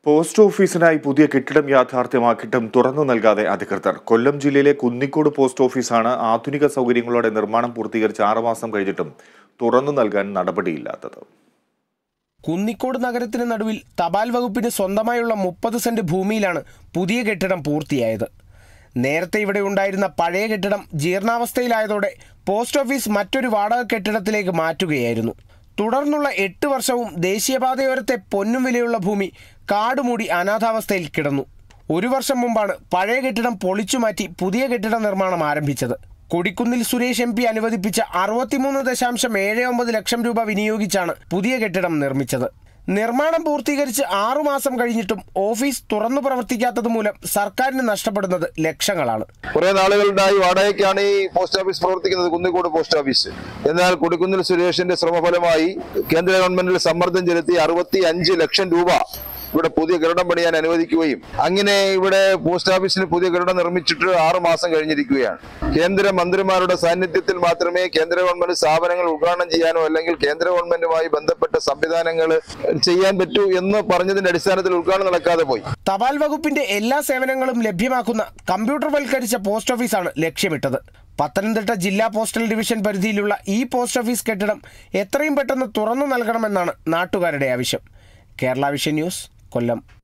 Post ഓഫീസിനായി പുതിയ കെട്ടിടം യാഥാർത്ഥ്യമാക്കിയിട്ടും തുറന്നു നൽകാതെ അധികൃതർ. കൊല്ലം ജില്ലയിലെ കുന്നിക്കോട് പോസ്റ്റ് ഓഫീസാണ് ആധുനിക സൗകര്യങ്ങളോടെ നിർമ്മാണം പൂർത്തീകരിച്ച് 6 മാസം കഴിഞ്ഞിട്ടും തുറന്നു നൽകാൻ നടപടിയില്ലാത്തത്. കുന്നിക്കോട് നഗരത്തിന് നടുവിൽ തപാൽ വകുപ്പിന് സ്വന്തമായുള്ള 30 സെന്റ് ഭൂമിയിലാണ് പുതിയ കെട്ടിടം പൂർത്തിയായത്. നേരത്തെ ഇവിടെ ഉണ്ടായിരുന്ന പഴയ കെട്ടിടം ജീർണാവസ്ഥയിലായതോടെ പോസ്റ്റ് ഓഫീസ് മറ്റൊരു വാടക കെട്ടിടത്തിലേക്ക് മാറ്റുകയായിരുന്നു. തുടർന്നുള്ള 8 വർഷവും ദേശീയപാതയോരത്തെ പൊന്നും വിലയുള്ള ഭൂമി കാടുമൂടി അനാഥാവസ്ഥയിൽ കിടന്നു. 1 വർഷം മുമ്പാണ് പഴയ കെട്ടിടം പൊളിച്ചുമാറ്റി പുതിയ കെട്ടിട നിർമ്മാണം ആരംഭിച്ചത്. കൊടിക്കുന്നിൽ സുരേഷ് MP അനുവദിപ്പിച്ച 63.79 ലക്ഷം രൂപ വിനിയോഗിച്ചാണ് പുതിയ കെട്ടിടം നിർമ്മിച്ചത്. നിർമ്മാണം പൂർത്തീകരിച്ച് 6 മാസം കഴിഞ്ഞിട്ടും ഓഫീസ് തുറന്നു പ്രവർത്തിക്കാത്തത് മൂലം സർക്കാരിന് നഷ്ടപ്പെടുന്നത് ലക്ഷങ്ങളാണ്. കുറെ നാളുകളുണ്ടായി വാടകയ്ക്കാണ് ഈ പോസ്റ്റ് ഓഫീസ് പ്രവർത്തിക്കുന്നത്, കുന്നിക്കോട് പോസ്റ്റ് ഓഫീസ്. എന്നാൽ കൊടിക്കുന്നിൽ സുരേഷിന്റെ ശ്രമഫലമായി കേന്ദ്ര ഗവൺമെന്റിൽ സമ്മർദ്ദം ചെലുത്തി 65 ലക്ഷം രൂപ ഇവിടെ പുതിയ കെട്ടിടം പണിയാൻ അനുവദിക്കുകയും അങ്ങനെ ഇവിടെ പോസ്റ്റ് ഓഫീസിന് പുതിയ കെട്ടിടം നിർമ്മിച്ചിട്ട് 6 മാസം കഴിഞ്ഞിരിക്കുകയാണ്. കേന്ദ്ര മന്ത്രിമാരുടെ സാന്നിധ്യത്തിൽ മാത്രമേ കേന്ദ്ര ഗവൺമെന്റ് സ്ഥാപനങ്ങൾ ഉദ്ഘാടനം ചെയ്യാനോ അല്ലെങ്കിൽ കേന്ദ്ര ഗവൺമെന്റുമായി ബന്ധപ്പെട്ട സംവിധാനങ്ങൾ ചെയ്യാൻ പറ്റൂ എന്ന് പറഞ്ഞതിന്റെ അടിസ്ഥാനത്തിൽ ഉദ്ഘാടനം നടക്കാതെ പോയി. തപാൽ വകുപ്പിന്റെ എല്ലാ സേവനങ്ങളും ലഭ്യമാക്കുന്ന കമ്പ്യൂട്ടർവൽക്കരിച്ച പോസ്റ്റ് ഓഫീസാണ് ലക്ഷ്യമിട്ടത്. പത്തനംതിട്ട ജില്ലാ പോസ്റ്റൽ ഡിവിഷൻ പരിധിയിലുള്ള ഈ പോസ്റ്റ് ഓഫീസ് കെട്ടിടം എത്രയും പെട്ടെന്ന് തുറന്നു നൽകണമെന്നാണ് നാട്ടുകാരുടെ ആവശ്യം. കേരള വിഷൻ ന്യൂസ്, കൊല്ലം.